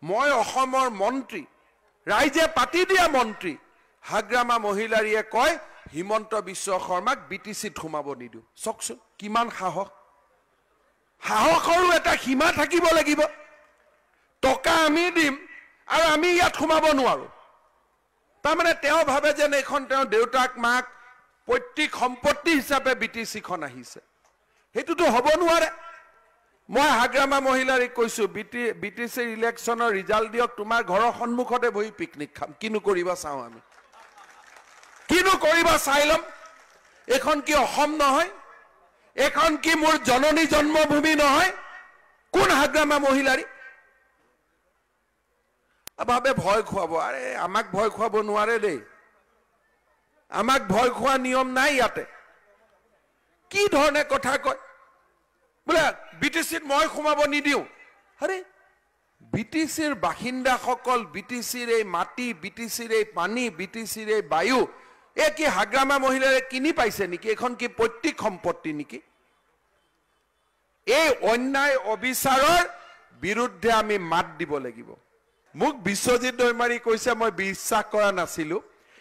মই অসমৰ মন্ত্ৰী ৰাইজে পাতি দিয়া মন্ত্ৰী হাগ্ৰামা মহিলাৰীয়ে কয় হিমন্ত বিশ্ব শৰ্মাক বিটিচিত সোমাব নিদু চকচোন কিমান সাহস সাহসৰো এটা সীমা থাকিব লাগিব টকা আমি দিম আৰু আমি ইয়াত সোমাব নোৱাৰো তাৰমানে তেওঁ ভাবে যে এখন তেওঁ দেউতাক মাক পৈতৃক সম্পত্তি হিচাপে বিটিচিখন আহিছে হেতুটো হ'ব নোৱাৰে মই হাগ্ৰামা মহিলাৰীক কৈছো বিটিচিৰ ইলেকশ্যনৰ ৰিজাল্ট দিয়ক তোমাৰ ঘৰৰ সন্মুখতে বহি পিকনিক খাম কিনো কৰিবা চাও আমি কিনো কৰিবা চাই লম এখন কি অসম নহয় এখন কি মোৰ জননী জন্মভূমি নহয় কোন হাগ্ৰামা মহিলাৰী ভাবে ভয় খুৱাব আৰে আমাক ভয় খুৱাব নোৱাৰে দেই আমাক ভয় খোৱা নিয়ম নাই ইয়াতে কি ধৰণে কথা কয় বোলে বিটিচিত মই সোমাব নিদিও আৰে বিটিচিৰ বাসিন্দাসকল বিটিচিৰ এই মাটি বিটিচিৰ এই পানী বিটিচিৰ এই বায়ু এ কি হাগ্ৰামা মহিলাৰে কিনি পাইছে নেকি এখন কি পৈতৃক সম্পত্তি নেকি এই অন্যায় অবিচাৰৰ বিৰুদ্ধে আমি মাত দিব লাগিব মোক বিশ্বজিৎ দৈমাৰী কৈছে মই বিশ্বাস কৰা নাছিলো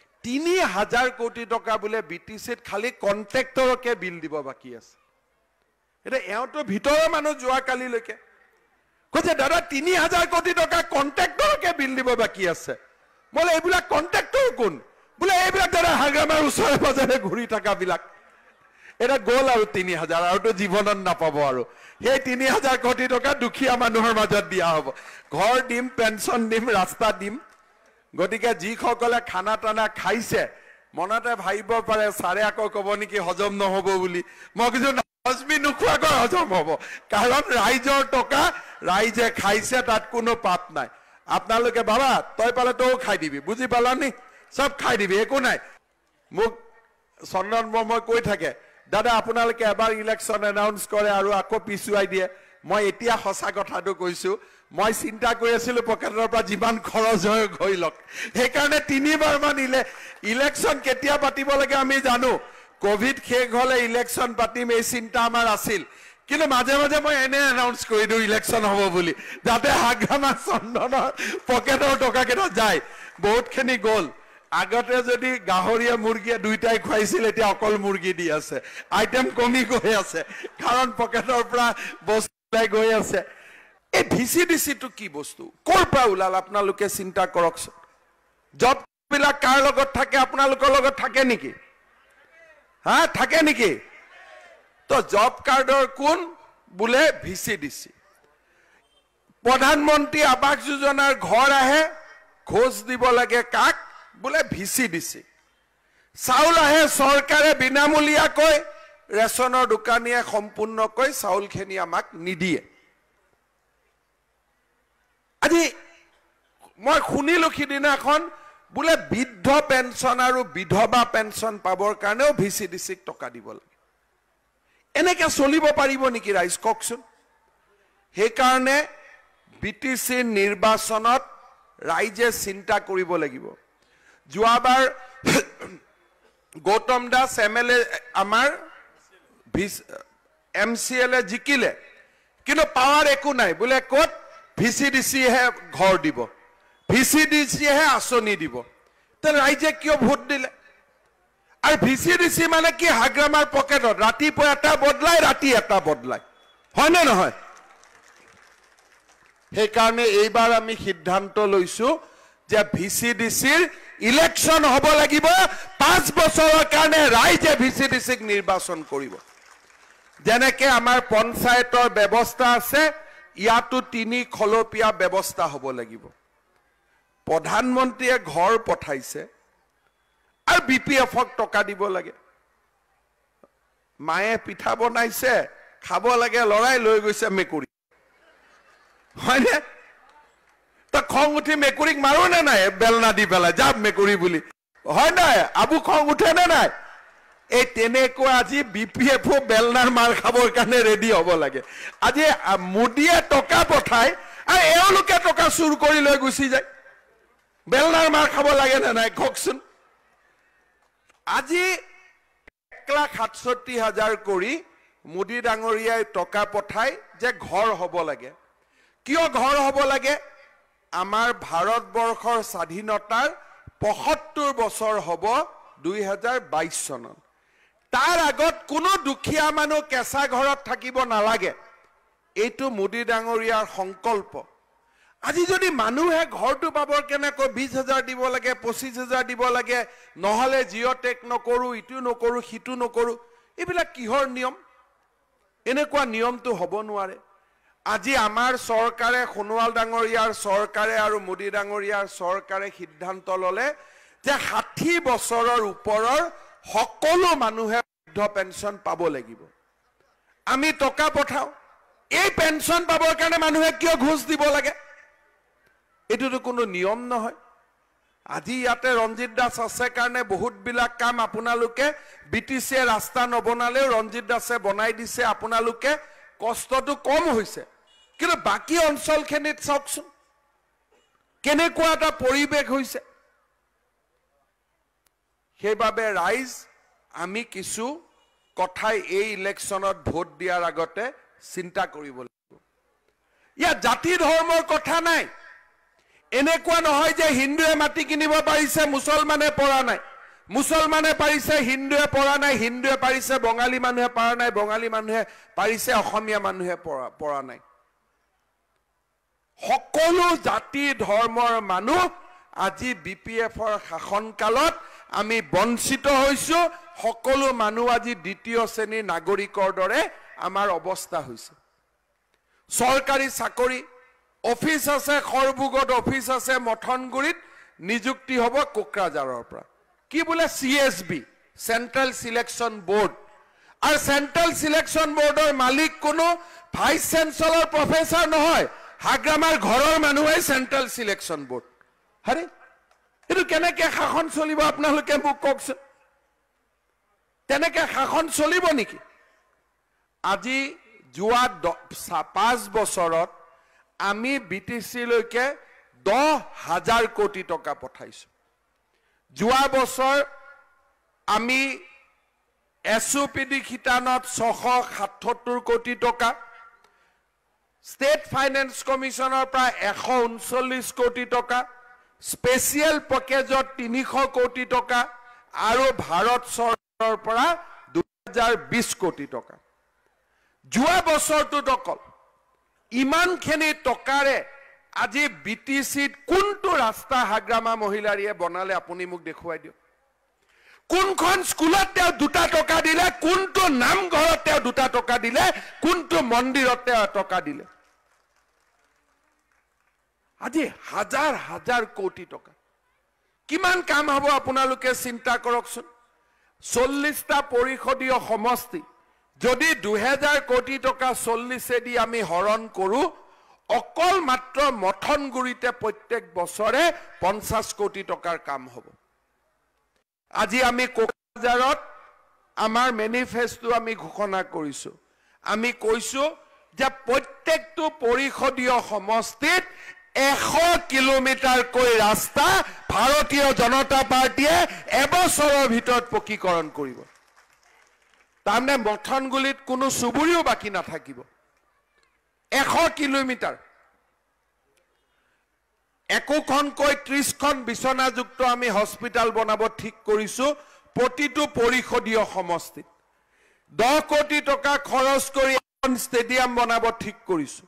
3000 কোটি টকা বোলে বিটিচিত খালি কন্ট্ৰাক্টৰকে বিল দিব বাকি আছে এটা এওঁতো ভিতৰৰ মানুহ যোৱা কালিলৈকে কৈছে দাদা 3000 কোটি টকা কন্ট্ৰাক্টৰকে বিল দিব বাকি আছে মই এইবিলাক কন্ট্ৰাক্টৰ কোন বোলে এইবিলাক দাদা হাগ্ৰামাৰ ওচৰে পাজৰে ঘূৰি থকা বিলাক এটা গ'ল আৰু 3000 আৰুতো জীৱনত নাপাব আৰু সেই 3000 কোটি টকা দুখীয়া মানুহৰ মাজত দিয়া হ'ব ঘৰ দিম পেনশন দিম ৰাস্তা দিম গতিকে যিসকলে খানা টানা খাইছে মনতে ভাবিব পাৰে সাৰে আকৌ ক'ব নেকি হজম নহ'ব বুলি মই কিছু হজমি নোখোৱাকৈ হজম হ'ব কাৰণ ৰাইজৰ টকা ৰাইজে খাইছে তাত কোনো পাপ নাই আপোনালোকে বাবা তই পালে তও খাই দিবি বুজি পালানি সব খাই দিবি একো নাই মোক চন্দন মই কৈ থাকে দাদা আপোনালোকে এবাৰ ইলেকশ্যন এনাউন্স কৰে আৰু আকৌ পিছুৱাই দিয়ে মই এতিয়া সঁচা কথাটো কৈছো মই চিন্তা কৰি আছিলো পকেটৰ পৰা যিমান খৰচ হৈ লক সেইকাৰণে 3বাৰ মান ইলেকশ্যন কেতিয়া পাতিব লাগে আমি জানো কোভিড শেষ হলে ইলেকশ্যন পাতিম এই চিন্তা আমাৰ আছিল কিন্তু মাজে মাজে মই এনে এনাউন্স কৰি দিও ইলেকশ্যন হ'ব বুলি যাতে হাগ্ৰামা চন্দনৰ পকেটৰ টকা কেটা যায় বহুতখিনি গ'ল আগতে যদি গাহৰিয়া মুৰ্গীয়ে দুইটাই খুৱাইছিল এতিয়া অকল মুৰ্গী দি আছে আইটেম কমি গৈ আছে কাৰণ পকেটৰ পৰা বস্তু গৈ আছে এই ভিচিডিসি তো কি বস্তু কৰ পৰা ওলাল আপোনালোকে চিন্তা কৰক জব বিলাক কাৰ লগত থাকে আপোনালোকৰ লগত থাকে নেকি হা থাকে নেকি তো জব কাৰ্ডৰ কোন বোলে ভিচিডিসি প্ৰধানমন্ত্ৰী আৱাস যোজনাৰ ঘৰ আহে ঘোষ দিব লাগে কাক বোলে ভিচিডিসি চাউল আহে চৰকাৰে বিনামূলীয়াকৈ ৰেচনৰ দোকানীয়ে সম্পূৰ্ণকৈ চাউলখিনি আমাক নিদিয়ে আজি মই শুনিলো সিদিনাখন বোলে বৃদ্ধ পেনশন আৰু বিধৱা পেনশন পাবৰ কাৰণেও ভিচিডিসিক টকা দিব লাগে এনেকে চলিব পাৰিব নেকি ৰাইজ কওকচোন সেইকাৰণে বিটিচি নিৰ্বাচনত ৰাইজে চিন্তা কৰিব লাগিব যোৱাবাৰ গৌতম দাস এমএলএ আমাৰ এমসিএল জিকিলে কিন্তু পাৱাৰ একো নাই বোলে ক'ত ভিচিডিসি হে ঘৰ দিব ভিচিডিসি হে আঁচনি দিব তে ৰাইজে কিয় ভোট দিলে আৰু ভিচিডিসি মানে কি হাগ্ৰামাৰ পকেটত ৰাতিপুৱা এটা বদলাই ৰাতি এটা বদলাই হয় নে নহয় সেইকাৰণে এইবাৰ আমি সিদ্ধান্ত লৈছো যে ভিচিডিসিৰ ইলেকশ্যন হ'ব লাগিব 5 বছৰৰ কাৰণে ৰাইজে ভিচিডিসিক নিৰ্বাচন কৰিব যেনেকে আমাৰ পঞ্চায়তৰ ব্যৱস্থা আছে ইয়াতো 3 খলপীয়া ব্যৱস্থা হ'ব লাগিব প্ৰধানমন্ত্ৰীয়ে ঘৰ পঠাইছে আৰু বিপিএফক টকা দিব লাগে মায়ে পিঠা বনাইছে খাব লাগে লৰাই লৈ গৈছে মেকুৰী হয়নে তা খং উঠি মেকুৰীক মাৰো নে নাই বেলনা দি পেলাই যাব মেকুৰী বুলি হয় নাই আবু খং উঠে নে নাই এই তেনেকুৱা আজি বিপিএফ বেলনাৰ মাৰ খাবৰ কাৰণে ৰেডি হ'ব লাগে আজি মোদীয়ে টকা পঠাই আৰু এওঁলোকে টকা চুৰ কৰি লৈ গুচি যায় বেলনাৰ মাৰ খাব লাগে নে নাই কওকচোন আজি 1,67,000 কৰি মোদী ডাঙৰীয়াই টকা পঠাই যে ঘৰ হ'ব লাগে কিয় ঘৰ হ'ব লাগে আমাৰ ভাৰতবৰ্ষৰ স্বাধীনতাৰ ৭৫ বছৰ হ'ব ২০২২ চনত তাৰ আগত কোনো দুখীয়া মানুহ কেঁচা ঘৰত থাকিব নালাগে এইটো মোদী ডাঙৰীয়াৰ সংকল্প আজি যদি মানুহে ঘৰটো পাবৰ কেনেকৈ ২০,০০০ দিব লাগে ২৫,০০০ দিব লাগে নহলে জিঅ'টেক নকৰো ইটো নকৰো সিটো নকৰো এইবিলাক কিহৰ নিয়ম এনেকুৱা নিয়মটো হ'ব নোৱাৰে আজি আমাৰ চৰকাৰে সোণোৱাল ডাঙৰীয়াৰ চৰকাৰে আৰু মোদী ডাঙৰীয়াৰ চৰকাৰে সিদ্ধান্ত ললে যে ৬০ বছৰৰ ওপৰৰ সকলো মানুহে বৃদ্ধ পেঞ্চন পাব লাগিব আমি টকা পঠাও এই পেঞ্চন পাবৰ কাৰণে মানুহে কিয় ঘুষ দিব লাগে এটোটো কোনো নিয়ম নহয় আজি ইয়াতে ৰঞ্জিত দাস আছে কাৰণে বহুত বিলাক কাম আপোনালোকে বিটিসি ৰাস্তা নবনালেও ৰঞ্জিত দাসে বনাই দিছে আপোনালোকে কষ্টটো কম হৈছে কিন্তু বাকি অঞ্চলখিনিত চাওকচোন কেনেকুৱা এটা পৰিবেশ হৈছে সেইবাবে ৰাইজ আমি কিছু কথাই এই ইলেকশ্যনত ভোট দিয়াৰ আগতে চিন্তা কৰিব লাগিব ইয়া জাতি ধৰ্মৰ কথা নাই এনেকুৱা নহয় যে হিন্দুৱে মাটি কিনিব পাৰিছে মুছলমানে পৰা নাই মুছলমানে পাৰিছে হিন্দুৱে পৰা নাই হিন্দুৱে পাৰিছে বঙালী মানুহে পৰা নাই বঙালী মানুহে পাৰিছে অসমীয়া মানুহে পৰা নাই সকলো জাতি ধৰ্মৰ মানুহ আজি বিপিএফৰ শাসনকালত আমি বঞ্চিত হৈছো সকলো মানুহ আজি দ্বিতীয় শ্ৰেণীৰ নাগৰিকৰ দৰে আমাৰ অৱস্থা হৈছে চৰকাৰী চাকৰি অফিস আছে খৰবুগত অফিস আছে মথনগুৰিত নিযুক্তি হ'ব কোকৰাঝাৰৰ পৰা কি বোলে CSB সেন্ট্ৰেল সিলেকশন বোৰ্ড আৰু সেন্ট্ৰেল সিলেকশন বোৰ্ডৰ মালিক কোনো ভাইস চেঞ্চেলৰ প্ৰফেসৰ নহয় হাগ্ৰামাৰ ঘৰৰ মানুহে সেন্ট্ৰেল সিলেকশন বোৰ্ড হৰে এটো কেনেকৈ শাসন চলিব আপোনালোকে মোক কওকচোন তেনেকৈ শাসন চলিব নেকি আজি যোৱা 5 বছৰত আমি বিটিসি লৈকে 10,000 কোটি টকা পঠাইছো যোৱা বছৰ আমি SOPD খিতানত 677 কোটি টকা স্টেট ফাইনেন্স কমিশনৰ পৰা 139 কোটি টকা স্পেশাল পেকেজত 300 কোটি টকা আৰু ভাৰত চৰকাৰৰ পৰা 2020 কোটি টকা যোৱা বছৰটো টকা ইমানখিনি টকাৰে আজি বিটিসিত কোনটো ৰাস্তা হাগ্ৰামা মহিলাৰীয়ে বনালে আপুনি মোক দেখুৱাই দিও কোনখন স্কুলত তেওঁ 2 টকা দিলে কোনটো নামঘৰত তেওঁ 2 টকা দিলে কোনটো মন্দিৰত তেওঁ টকা দিলে আজি হাজাৰ হাজাৰ কোটি টকা কিমান কাম হ'ব আপোনালোকে চিন্তা কৰকচোন 40টা পৰিষদীয় সমষ্টি যদি 2000 কোটি টকা 40 দি আমি হৰণ কৰো অকল মাত্ৰ মথনগুৰিতে প্ৰত্যেক বছৰে 50 কোটি টকাৰ কাম হ'ব আজি আমি কোকৰাঝাৰত আমাৰ মেনিফেস্টো আমি ঘোষণা কৰিছো আমি কৈছো যে প্ৰত্যেকটো পৰিষদীয় সমষ্টিত 100 কিলোমিটাৰ কৈ ৰাস্তা ভাৰতীয় জনতা পাৰ্টিয়ে এবছৰৰ ভিতৰত পকীকৰণ কৰিব তাৰমানে মথনগুৰিত কোনো সুবুৰীও বাকি নাথাকিব 100 কিলোমিটাৰ একোখনকৈ 30খন বিছনাযুক্ত আমি হস্পিটাল বনাব ঠিক কৰিছো প্ৰতিটো পৰিষদীয় সমষ্টিত 10 কোটি টকা খৰচ কৰি এখন ষ্টেডিয়াম বনাব ঠিক কৰিছো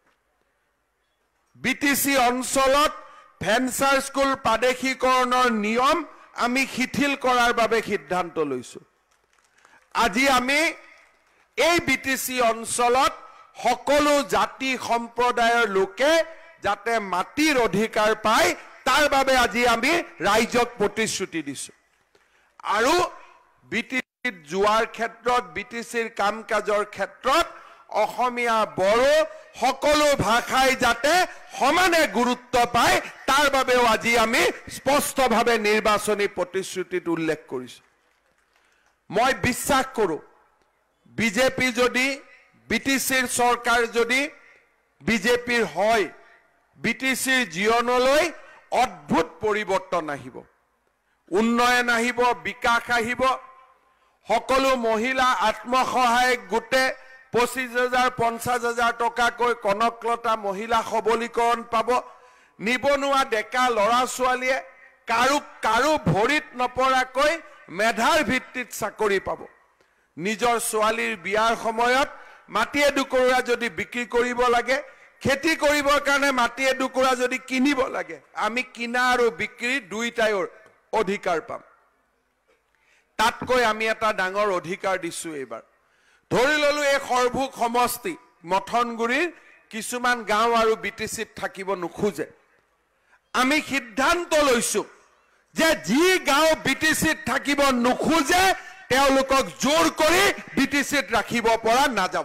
বিটিসি অঞ্চলত ভেঞ্চাৰ স্কুল প্ৰাদেশিকৰণৰ নিয়ম আমি শিথিল কৰাৰ বাবে সিদ্ধান্ত লৈছো আজি আমি এই বিটিসি অঞ্চলত সকলো জাতি সম্প্ৰদায়ৰ লোকে যাতে মাটিৰ অধিকাৰ পায় তাৰ বাবে আজি আমি ৰাইজক প্ৰতিশ্ৰুতি দিছো আৰু বিটিসিত যোৱাৰ ক্ষেত্ৰত বিটিসিৰ কাম কাজৰ ক্ষেত্ৰত অসমীয়া বড়ো সকলো ভাষাই যাতে সমানে গুৰুত্ব পায় তাৰ বাবেও আজি আমি স্পষ্টভাৱে নিৰ্বাচনী প্ৰতিশ্ৰুতিত উল্লেখ কৰিছো মই বিশ্বাস কৰো বিজেপি যদি বিটিসিৰ চৰকাৰ যদি বিজেপিৰ হয় বিটিসিৰ জীৱনলৈ অদ্ভুত পৰিৱৰ্তন আহিব উন্নয়ন আহিব বিকাশ আহিব সকলো মহিলা আত্মসহায়ক গোটে 25,000 50,000 টকাকৈ কনকলতা মহিলা সবলীকৰণ পাব নিবনুৱা ডেকা লৰা ছোৱালীয়ে কাৰো ভৰিত নপৰাকৈ মেধাৰ ভিত্তিত চাকৰি পাব নিজৰ ছোৱালীৰ বিয়াৰ সময়ত মাটি এডুকুৰা যদি বিক্ৰী কৰিব লাগে খেতি কৰিবৰ কাৰণে মাটি এডুকুৰা যদি কিনিব লাগে আমি কিনা আৰু বিক্ৰী দুইটাই অধিকাৰ পাম তাতকৈ আমি এটা ডাঙৰ অধিকাৰ দিছো এইবাৰ ধৰি ললো এই সৰভোগ সমষ্টি মথনগুৰিৰ কিছুমান গাঁও আৰু বিটিচিত থাকিব নোখোজে আমি সিদ্ধান্ত লৈছো যে যি গাঁও বিটিচিত থাকিব নোখোজে তেওঁলোকক জোৰ কৰি বিটিচিত ৰাখিব পৰা নাযাব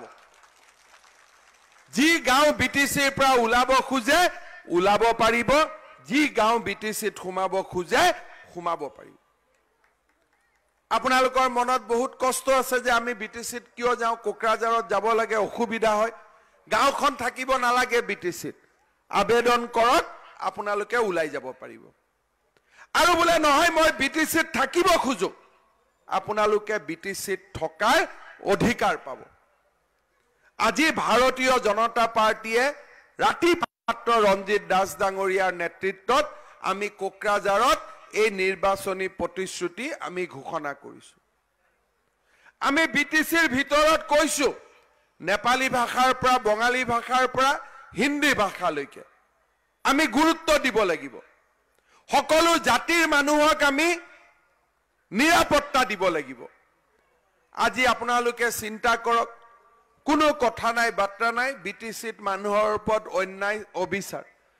যি গাঁও বিটিচিৰ পৰা ওলাব খোজে ওলাব পাৰিব যি গাঁও বিটিচিত সোমাব খোজে সোমাব পাৰিব আপোনালোকৰ মনত বহুত কষ্ট আছে যে আমি বিটিচিত কিয় যাওঁ কোকৰাঝাৰত যাব লাগে অসুবিধা হয় গাঁওখন থাকিব নালাগে বিটিচিত আবেদন কৰক আপোনালোকে ওলাই যাব পাৰিব আৰু বোলে নহয় মই বিটিচিত থাকিব খোজো আপোনালোকে বিটিচিত থকাৰ অধিকাৰ পাব আজি ভাৰতীয় জনতা পাৰ্টিয়ে ৰাতি মাত্ৰ ৰঞ্জিত দাস ডাঙৰীয়াৰ নেতৃত্বত আমি কোকৰাঝাৰত এই নিৰ্বাচনী প্ৰতিশ্ৰুতি আমি ঘোষণা কৰিছো আমি বিটিচিৰ ভিতৰত কৈছো নেপালী ভাষাৰ পৰা বঙালী ভাষাৰ পৰা হিন্দী ভাষালৈকে আমি গুৰুত্ব দিব লাগিব সকলো জাতিৰ মানুহক আমি নিৰাপত্তা দিব লাগিব আজি আপোনালোকে চিন্তা কৰক কোনো কথা নাই বাৰ্তা নাই বিটিচিত মানুহৰ ওপৰত অন্যায় অবিচাৰ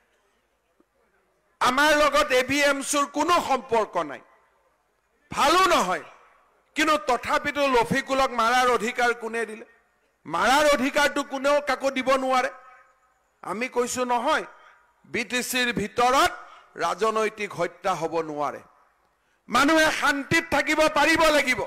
আমাৰ লগত এবিএমছৰ কোনো সম্পৰ্ক নাই ভালো নহয় কিন্তু তথাপিতো লফিকুলক মাৰাৰ অধিকাৰ কোনে দিলে মাৰাৰ অধিকাৰটো কোনেও কাকো দিব নোৱাৰে আমি কৈছো নহয় বিটিচিৰ ভিতৰত ৰাজনৈতিক হত্যা হ'ব নোৱাৰে মানুহে শান্তিত থাকিব পাৰিব লাগিব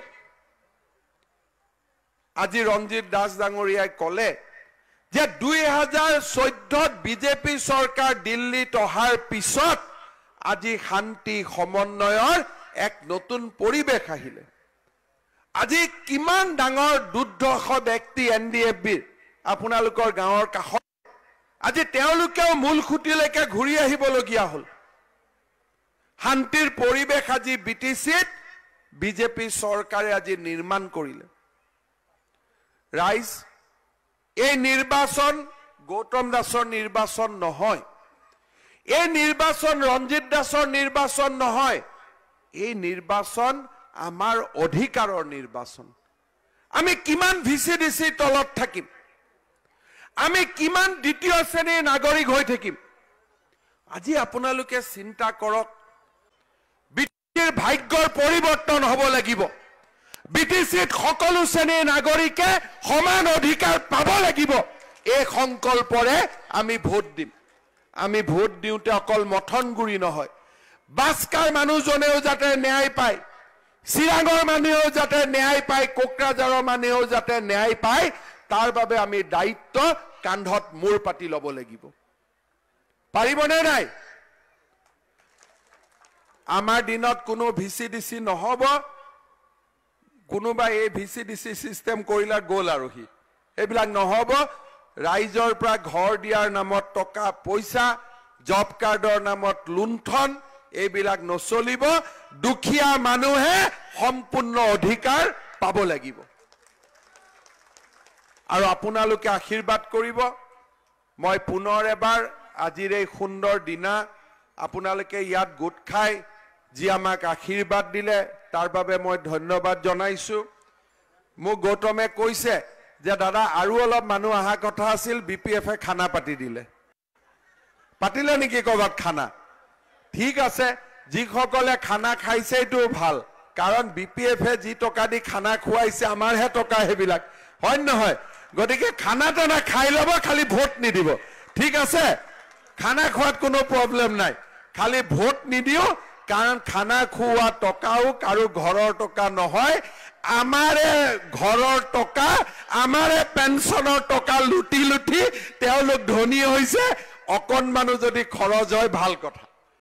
আজি ৰঞ্জিত দাস ডাঙৰীয়াই ক'লে যে 2014 বিজেপি চৰকাৰ দিল্লীত অহাৰ পিছত আজি শান্তি সমন্বয়ৰ এক নতুন পৰিবেশ আহিলে আজি কিমান ডাঙৰ দুৰ্ধৰ্ষ ব্যক্তি এনডিএফবিৰ আপোনালোকৰ গাঁৱৰ কাষত আজি তেওঁলোকেও মূল খুঁটিলৈকে ঘূৰি আহিবলগীয়া হ'ল শান্তিৰ পৰিবেশ আজি বিটিচিত বিজেপি চৰকাৰে আজি নিৰ্মাণ কৰিলে ৰাইজ এই নিৰ্বাচন গৌতম দাসৰ নিৰ্বাচন নহয় এই নিৰ্বাচন ৰঞ্জিত দাসৰ নিৰ্বাচন নহয় এই নিৰ্বাচন আমাৰ অধিকাৰৰ নিৰ্বাচন আমি কিমান ভিচিডিসি তলত থাকিম আমি কিমান দ্বিতীয় শ্ৰেণীৰ নাগৰিক হৈ থাকিম আজি আপোনালোকে চিন্তা কৰক বিটিচিৰ ভাগ্যৰ পৰিৱৰ্তন হ'ব লাগিব বিটিচিত সকলো শ্ৰেণীৰ নাগৰিকে সমান অধিকাৰ পাব লাগিব এই সংকল্পৰে আমি ভোট দিম আমি ভোট দিওঁতে অকল মথনগুৰি নহয় বাস্কাৰ মানুহজনেও যাতে ন্যায় পায় চিৰাঙৰ মানুহেও যাতে ন্যায় পায় কোকৰাঝাৰৰ মানুহেও যাতে ন্যায় পায় তাৰ বাবে আমি দায়িত্ব কান্ধত মূৰ পাতি ল'ব লাগিব পাৰিবনে নাই আমাৰ দিনত কোনো ভিচিডিসি নহব কোনোবা এই ভিচিডিসি সিস্টেম কৰিলা গ'ল আৰু হি এইবিলাক নহব ৰাইজৰ পৰা ঘৰ দিয়াৰ নামত টকা পইচা জব কাৰ্ডৰ নামত লুণ্ঠন এইবিলাক নচলিব দুখীয়া মানুহে সম্পূৰ্ণ অধিকাৰ পাব লাগিব আৰু আপোনালোকে আশীৰ্বাদ কৰিব মই পুনৰ এবাৰ আজিৰ এই সুন্দৰ দিনা আপোনালোকে ইয়াত গোট খাই যি আমাক আশীৰ্বাদ দিলে তাৰ বাবে মই ধন্যবাদ জনাইছো মোক গৌতমে কৈছে যে দাদা আৰু অলপ মানুহ আহা কথা আছিল বিপিএফে খানা পাতি দিলে পাতিলে নেকি ক'বাত খানা ঠিক আছে যিসকলে খানা খাইছে এইটো ভাল কাৰণ বিপিএফে যি টকা দি খানা খুৱাইছে আমাৰহে টকা হেবিলাক হয় নহয় গতিকে খানা টানা খাই ল'ব খালি ভোট নিদিব ঠিক আছে খানা খোৱাত কোনো প্ৰব্লেম নাই খালি ভোট নিদিও কাৰণ খানা খুওৱা টকাও কাৰো ঘৰৰ টকা নহয় আমাৰে ঘৰৰ টকা আমাৰে পেনশনৰ টকা লুটি লুটি তেওঁলোক ধনী হৈছে অকন মানুহ যদি খৰচ হয় ভাল কথা